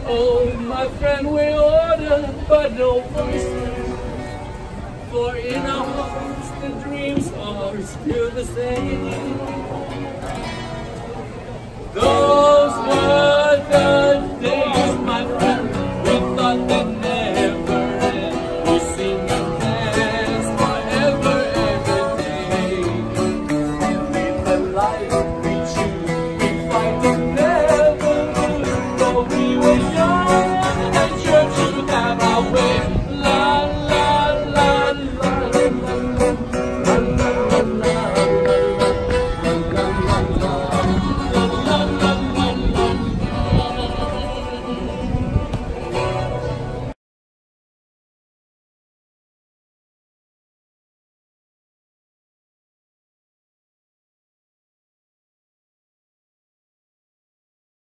Oh, my friend, we order, but no voices. For in our hearts, the dreams are still the same. Though